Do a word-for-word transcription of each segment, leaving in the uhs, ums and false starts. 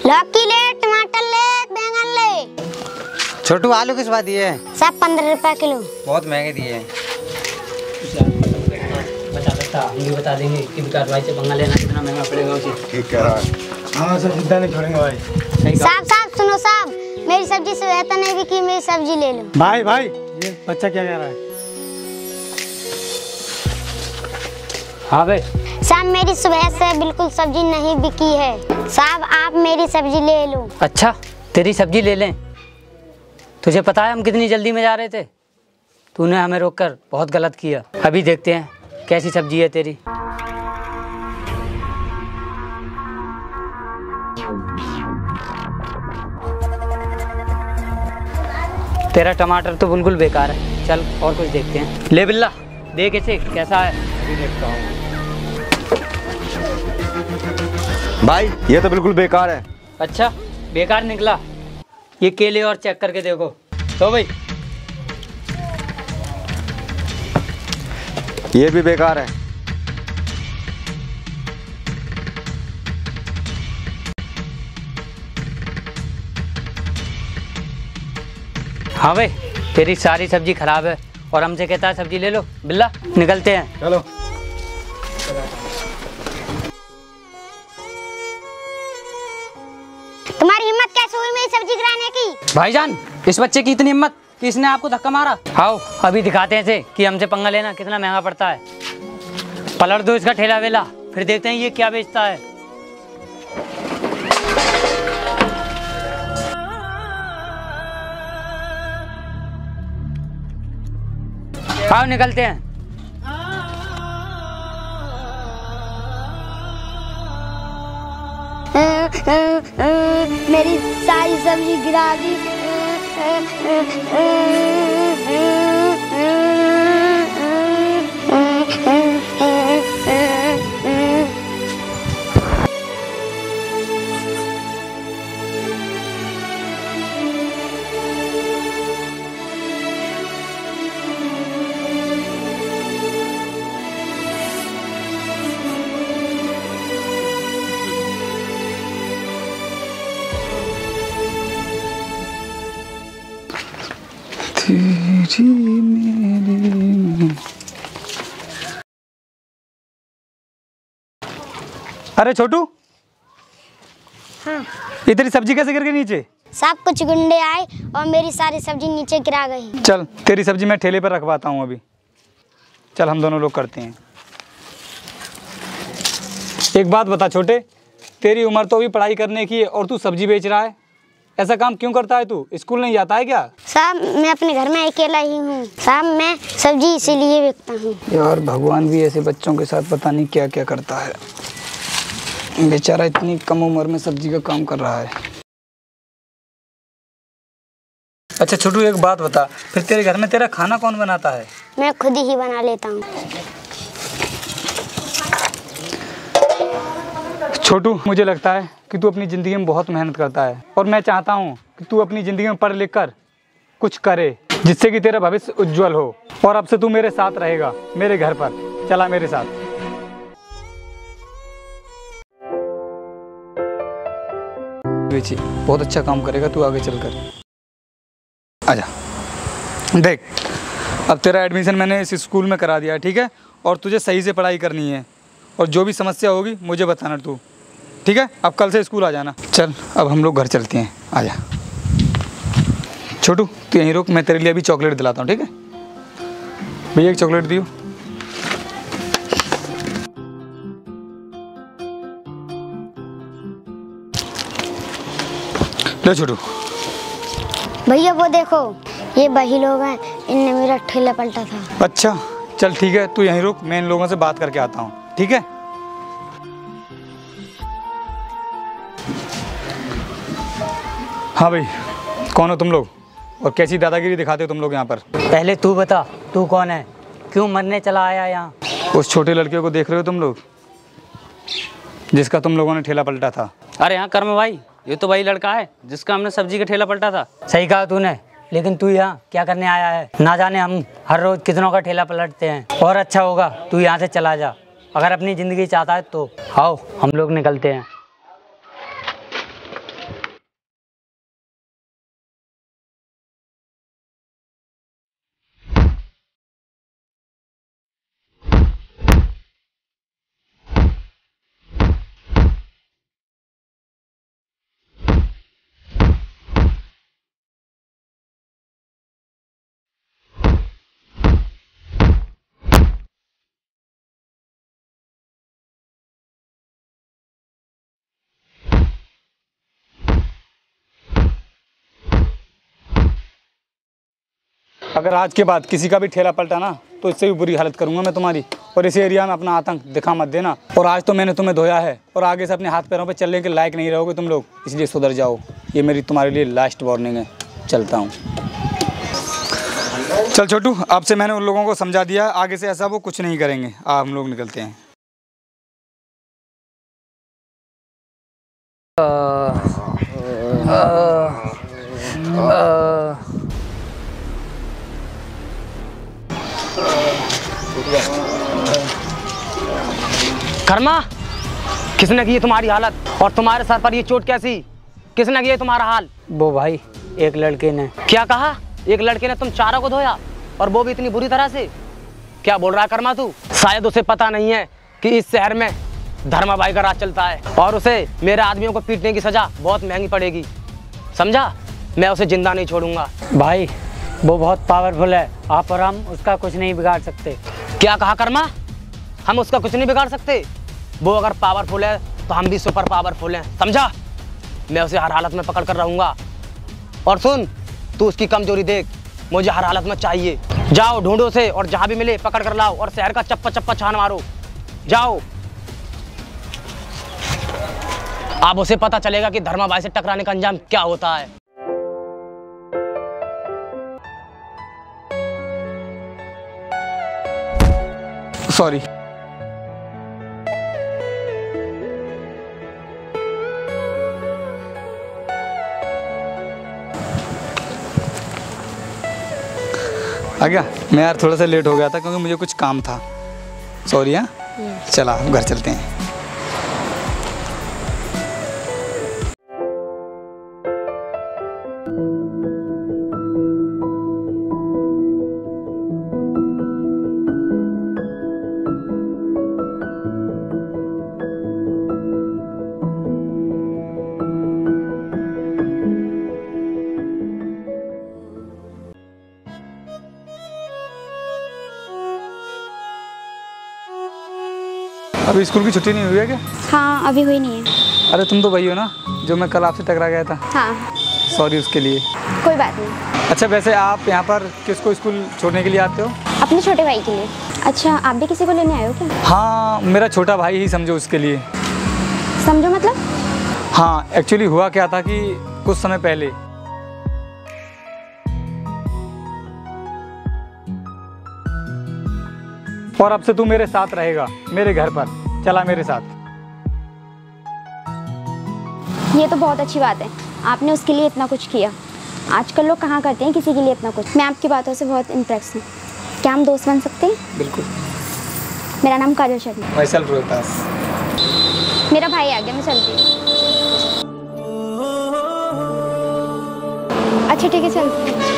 लौकी ले, टमाटर ले, बैंगन ले। छोटू आलू किस बात दिए हैं? सब पंद्रह रुपए किलो। बहुत महंगे दिए हैं। बता बता हम भी बता देंगे कि विकास भाई से पंगा लेना कितना महंगा पड़ेगा उसे। ठीक कह रहा है। हाँ सर सीधा नहीं छोड़ेंगे भाई। साहब साहब सुनो साहब, मेरी सब्जी से बेहतर नहीं बिकी, मेरी सब्जी ले लो। भाई भाई ये बच्चा क्या कह रहा है? हाँ भाई साहब मेरी सुबह से बिल्कुल सब्जी नहीं बिकी है। साहब आप मेरी सब्जी ले लो। अच्छा तेरी सब्जी ले लें। तुझे पता है हम कितनी जल्दी में जा रहे थे? तूने हमें रोककर बहुत गलत किया। अभी देखते हैं कैसी सब्जी है तेरी। तेरा टमाटर तो बिल्कुल बेकार है। चल और कुछ देखते हैं। ले बिल्ला देख इसे कैसा है। अभी देखता हूँ। भाई ये तो बिल्कुल बेकार है। अच्छा बेकार निकला। ये केले और चेक करके देखो। तो भाई ये भी बेकार है। हाँ भाई तेरी सारी सब्जी खराब है और हमसे कहता है सब्जी ले लो। बिल्ला निकलते हैं। चलो। तुम्हारी हिम्मत कैसे हुई मेरी सब्जी गिराने की? भाईजान इस बच्चे की इतनी हिम्मत कि इसने आपको धक्का मारा। आओ अभी दिखाते हैं इसे कि हमसे पंगा लेना कितना महंगा पड़ता है। पलट दो इसका ठेला वेला, फिर देखते हैं ये क्या बेचता है। आओ निकलते हैं। मेरी सारी सब्जी गिरा दी। तेरी मेरी। अरे छोटू। हाँ। ये तेरी सब्जी कैसे गिर गई नीचे? सब कुछ गुंडे आए और मेरी सारी सब्जी नीचे गिरा गई। चल तेरी सब्जी मैं ठेले पर रखवाता हूँ अभी। चल हम दोनों लोग करते हैं। एक बात बता छोटे, तेरी उम्र तो अभी पढ़ाई करने की है और तू सब्जी बेच रहा है। ऐसा काम क्यों करता है तू? स्कूल नहीं जाता है क्या? साहब मैं अपने घर में अकेला ही हूँ। साहब मैं सब्जी इसीलिए बेचता हूँ। यार भगवान भी ऐसे बच्चों के साथ पता नहीं क्या क्या करता है। बेचारा इतनी कम उम्र में सब्जी का काम कर रहा है। अच्छा छोटू एक बात बता, फिर तेरे घर में तेरा खाना कौन बनाता है? मैं खुद ही बना लेता हूँ। छोटू मुझे लगता है कि तू अपनी ज़िंदगी में बहुत मेहनत करता है और मैं चाहता हूँ कि तू अपनी ज़िंदगी में पढ़ लिख कर कुछ करे जिससे कि तेरा भविष्य उज्जवल हो। और अब से तू मेरे साथ रहेगा मेरे घर पर। चला मेरे साथ। बेची बहुत अच्छा काम करेगा तू आगे चलकर। आजा। देख अब तेरा एडमिशन मैंने इस स्कूल में करा दिया है, ठीक है? और तुझे सही से पढ़ाई करनी है और जो भी समस्या होगी मुझे बताना तू, ठीक है? अब कल से स्कूल आ जाना। चल अब हम लोग घर चलते हैं। आजा छोटू तू यहीं रुक, मैं तेरे लिए अभी चॉकलेट दिलाता हूँ, ठीक है? भैया एक चॉकलेट दियो। लो छोटू। भैया वो देखो ये वही लोग हैं, इनने मेरा ठेला पलटा था। अच्छा चल ठीक है, तू यहीं रुक, मैं इन लोगों से बात करके आता हूँ, ठीक है? हाँ भाई कौन हो तुम लोग और कैसी दादागिरी दिखाते हो तुम लोग यहाँ पर? पहले तू बता तू कौन है, क्यों मरने चला आया यहाँ? उस छोटे लड़के को देख रहे हो तुम लोग जिसका तुम लोगों ने ठेला पलटा था? अरे हाँ कर्म भाई ये तो वही लड़का है जिसका हमने सब्जी का ठेला पलटा था। सही कहा तूने, लेकिन तू यहाँ क्या करने आया है? ना जाने हम हर रोज कितनों का ठेला पलटते हैं। और अच्छा होगा तू यहाँ से चला जा, अगर अपनी ज़िंदगी चाहता है तो। आओ हम लोग निकलते हैं। अगर आज के बाद किसी का भी ठेला पलटा ना तो इससे भी बुरी हालत करूंगा मैं तुम्हारी। और इस एरिया में अपना आतंक दिखा मत देना। और आज तो मैंने तुम्हें धोया है और आगे से अपने हाथ पैरों पे चलने के लायक नहीं रहोगे तुम लोग, इसलिए सुधर जाओ। ये मेरी तुम्हारे लिए लास्ट वार्निंग है। चलता हूँ। चल छोटू, आपसे मैंने उन लोगों को समझा दिया, आगे से ऐसा वो कुछ नहीं करेंगे। आ हम लोग निकलते हैं। आ, आ, आ, कर्मा, किसने की तुम्हारी हालत और तुम्हारे सर पर ये चोट कैसी? किसने किया तुम्हारा हाल? वो भाई एक लड़के ने। क्या कहा? एक लड़के ने तुम चारों को धोया और वो भी इतनी बुरी तरह से? क्या बोल रहा है कर्मा तू? शायद उसे पता नहीं है कि इस शहर में धर्मा भाई का राज चलता है और उसे मेरे आदमियों को पीटने की सजा बहुत महंगी पड़ेगी, समझा? मैं उसे जिंदा नहीं छोड़ूंगा। भाई वो बहुत पावरफुल है, आप और हम उसका कुछ नहीं बिगाड़ सकते। क्या कहा कर्मा? हम उसका कुछ नहीं बिगाड़ सकते? वो अगर पावरफुल है तो हम भी सुपर पावरफुल हैं, समझा? मैं उसे हर हालत में पकड़ कर रहूंगा। और सुन, तू उसकी कमजोरी देख, मुझे हर हालत में चाहिए। जाओ ढूंढो उसे और जहां भी मिले पकड़ कर लाओ और शहर का चप्पा चप्पा छान मारो। जाओ। अब उसे पता चलेगा कि धर्मा भाई से टकराने का अंजाम क्या होता है। सॉरी। आ गया? मैं यार थोड़ा सा लेट हो गया था क्योंकि मुझे कुछ काम था। सॉरी। हाँ चला घर चलते हैं। अभी स्कूल की छुट्टी नहीं हुई है क्या? हाँ अभी हुई नहीं है। अरे तुम तो वही हो ना जो मैं कल आपसे टकरा गया था। हाँ सॉरी उसके लिए। कोई बात नहीं। अच्छा वैसे आप यहाँ पर किसको स्कूल छोड़ने के लिए आते हो? अपने छोटे भाई के लिए। अच्छा आप भी किसी को लेने आए हो क्या? हाँ मेरा छोटा भाई ही समझो उसके लिए। समझो मतलब? हाँ एक्चुअली हुआ क्या था कि कुछ समय पहले और अब से तू मेरे साथ रहेगा मेरे घर पर। चला मेरे साथ। ये तो बहुत अच्छी बात है, आपने उसके लिए इतना कुछ किया। आजकल लोग कहाँ करते हैं किसी के लिए इतना कुछ। मैं आपकी बातों से बहुत इम्प्रेस हूँ। क्या हम दोस्त बन सकते हैं? बिल्कुल। मेरा नाम काजल शर्मा। माइसेल्फ रोहतास। मेरा भाई आ गया, मैं चलती हूँ। अच्छा ठीक है चलते हैं।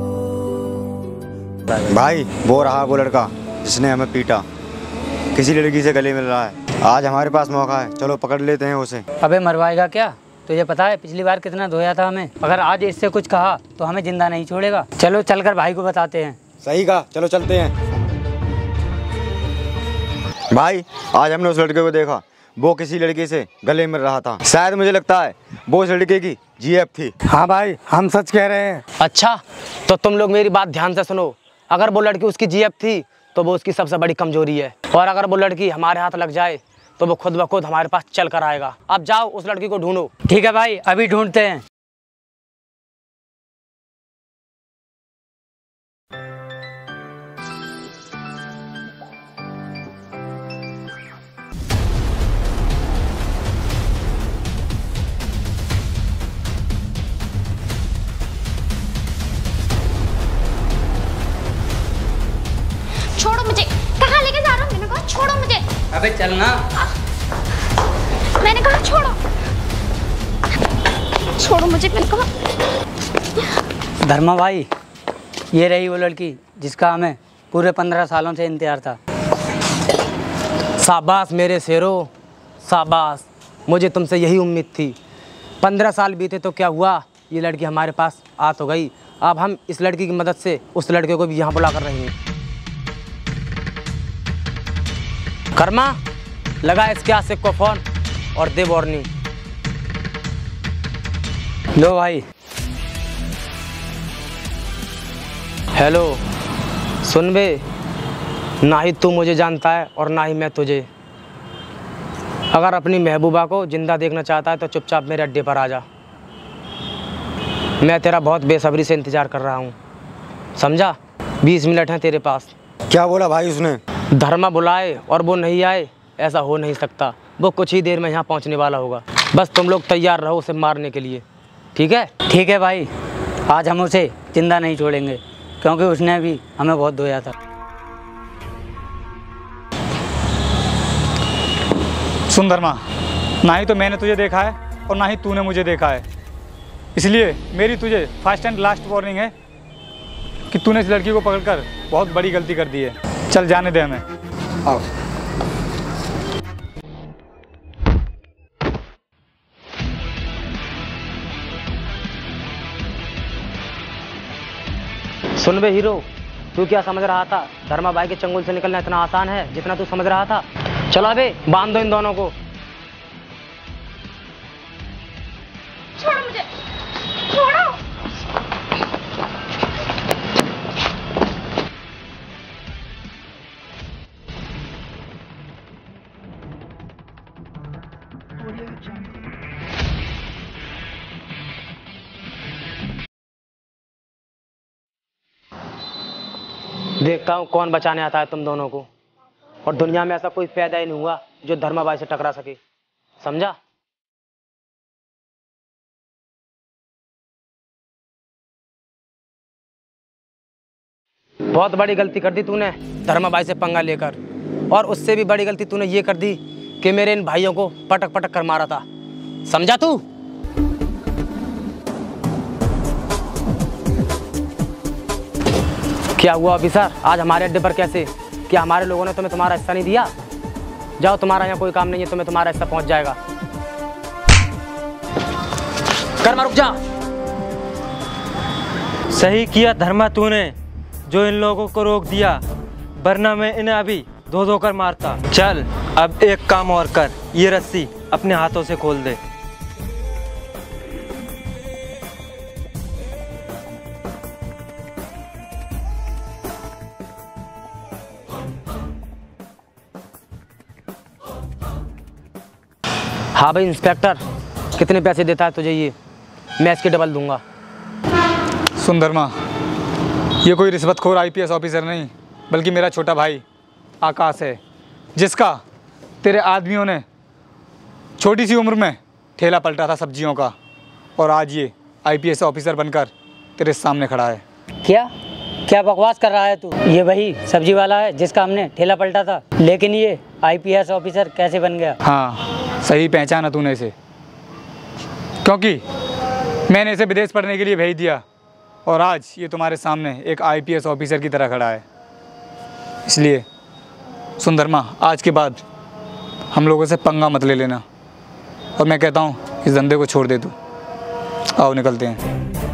भाई वो रहा वो लड़का जिसने हमें पीटा, किसी लड़की से गले मिल रहा है। आज हमारे पास मौका है, चलो पकड़ लेते हैं उसे। अबे मरवाएगा क्या? तुझे पता है पिछली बार कितना धोया था हमें। अगर आज इससे कुछ कहा तो हमें जिंदा नहीं छोड़ेगा। चलो चलकर भाई को बताते हैं। सही कहा, चलो चलते हैं। भाई आज हमने उस लड़के को देखा, वो किसी लड़के से गले मिल रहा था। शायद मुझे लगता है वो उस लड़के की जीएफ थी। हाँ भाई हम सच कह रहे हैं। अच्छा तो तुम लोग मेरी बात ध्यान से सुनो। अगर वो लड़की उसकी जीएफ थी तो वो उसकी सबसे बड़ी कमजोरी है, और अगर वो लड़की हमारे हाथ लग जाए तो वो खुद ब खुद हमारे पास चल कर आएगा। अब जाओ उस लड़की को ढूंढो। ठीक है भाई अभी ढूंढते हैं। छोड़ो मुझे। कहाँ लेके जा रहा हो? मैंने कहा छोड़ो मुझे। अबे चलना। मैंने कहा छोड़ो। छोड़ो मुझे, मैंने कहा। धर्मा भाई ये रही वो लड़की जिसका हमें पूरे पंद्रह सालों से इंतजार था। शाबाश मेरे शेरों, शाबाश। मुझे तुमसे यही उम्मीद थी। पंद्रह साल बीते तो क्या हुआ, ये लड़की हमारे पास आ तो गई। अब हम इस लड़की की मदद से उस लड़के को भी यहाँ बुला कर रहे हैं। कर्मा लगा इसके आशिक को फोन और दे वार्निंग। लो भाई। हेलो, सुन बे, ना ही तू मुझे जानता है और ना ही मैं तुझे। अगर अपनी महबूबा को जिंदा देखना चाहता है तो चुपचाप मेरे अड्डे पर आ जा। मैं तेरा बहुत बेसब्री से इंतज़ार कर रहा हूँ, समझा? बीस मिनट हैं तेरे पास। क्या बोला भाई उसने? धर्मा बुलाए और वो नहीं आए, ऐसा हो नहीं सकता। वो कुछ ही देर में यहाँ पहुँचने वाला होगा। बस तुम लोग तैयार रहो उसे मारने के लिए, ठीक है? ठीक है भाई, आज हम उसे जिंदा नहीं छोड़ेंगे क्योंकि उसने भी हमें बहुत धोया था। सुन धर्मा, ना ही तो मैंने तुझे देखा है और ना ही तूने मुझे देखा है, इसलिए मेरी तुझे फर्स्ट एंड लास्ट वार्निंग है कि तूने इस लड़की को पकड़कर बहुत बड़ी गलती कर दी है। चल जाने दे हमें। आओ। सुन बे हीरो, तू क्या समझ रहा था धर्मा बाई के चंगुल से निकलना इतना आसान है जितना तू समझ रहा था? चला बे, बांध दो इन दोनों को। छोड़ो मुझे, छोड़ो। देखता हूँ कौन बचाने आता है तुम दोनों को। और दुनिया में ऐसा कोई पैदा ही नहीं हुआ जो धर्मा बाई से टकरा सके, समझा? बहुत बड़ी गलती कर दी तूने धर्मा बाई से पंगा लेकर, और उससे भी बड़ी गलती तूने ये कर दी कि मेरे इन भाइयों को पटक पटक कर मारा था, समझा तू? क्या हुआ ऑफिसर, आज हमारे अड्डे पर कैसे? क्या हमारे लोगों ने तुम्हें तुम्हारा हिस्सा नहीं दिया? जाओ, तुम्हारा यहाँ कोई काम नहीं है, तुम्हें तुम्हारा हिस्सा पहुंच जाएगा। कर्मा रुक जा। सही किया धर्मा तूने जो इन लोगों को रोक दिया, वरना मैं इन्हें अभी धो धो कर मारता। चल अब एक काम और कर, ये रस्सी अपने हाथों से खोल दे। हाँ भाई इंस्पेक्टर, कितने पैसे देता है तुझे ये? मैं इसके डबल दूंगा। सुन धर्मा, ये कोई रिश्वतखोर आईपीएस ऑफिसर नहीं बल्कि मेरा छोटा भाई आकाश है, जिसका तेरे आदमियों ने छोटी सी उम्र में ठेला पलटा था सब्जियों का, और आज ये आईपीएस ऑफिसर बनकर तेरे सामने खड़ा है। क्या क्या बकवास कर रहा है तू? ये वही सब्जी वाला है जिसका हमने ठेला पलटा था, लेकिन ये आईपीएस ऑफिसर कैसे बन गया? हाँ, सही पहचाना तूने इसे, क्योंकि मैंने इसे विदेश पढ़ने के लिए भेज दिया और आज ये तुम्हारे सामने एक आईपीएस ऑफिसर की तरह खड़ा है। इसलिए सुन धर्मा, आज के बाद हम लोगों से पंगा मत ले लेना, और मैं कहता हूँ इस धंधे को छोड़ दे तू। आओ निकलते हैं।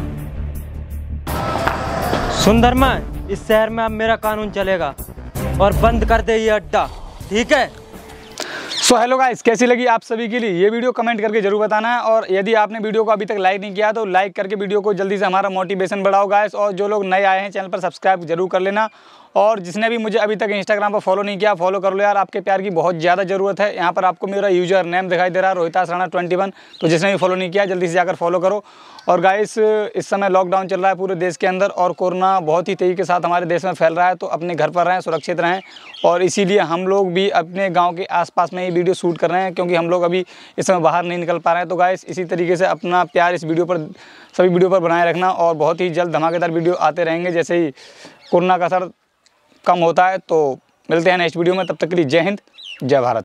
सुन धर्मा, इस शहर में अब मेरा कानून चलेगा और बंद कर दे ये अड्डा, ठीक है? सो हेलो गाइस, कैसी लगी आप सभी के लिए ये वीडियो कमेंट करके जरूर बताना है, और यदि आपने वीडियो को अभी तक लाइक नहीं किया तो लाइक करके वीडियो को जल्दी से हमारा मोटिवेशन बढ़ाओ गाइस। और जो लोग नए आए हैं चैनल पर सब्सक्राइब जरूर कर लेना, और जिसने भी मुझे अभी तक इंस्टाग्राम पर फॉलो नहीं किया फॉलो कर लो यार, आपके प्यार की बहुत ज़्यादा ज़रूरत है। यहाँ पर आपको मेरा यूजर नेम दिखाई दे रहा है रोहितास राणा ट्वेंटी वन, तो जिसने भी फॉलो नहीं किया जल्दी से जाकर फॉलो करो। और गाइस, इस समय लॉकडाउन चल रहा है पूरे देश के अंदर और कोरोना बहुत ही तेज़ी के साथ हमारे देश में फैल रहा है, तो अपने घर पर रहें, सुरक्षित रहें। और इसीलिए हम लोग भी अपने गांव के आसपास में ही वीडियो शूट कर रहे हैं, क्योंकि हम लोग अभी इस समय बाहर नहीं निकल पा रहे हैं। तो गाइस, इसी तरीके से अपना प्यार इस वीडियो पर, सभी वीडियो पर बनाए रखना, और बहुत ही जल्द धमाकेदार वीडियो आते रहेंगे जैसे ही कोरोना का असर कम होता है। तो मिलते हैं नेक्स्ट वीडियो में, तब तक के लिए जय हिंद, जय भारत।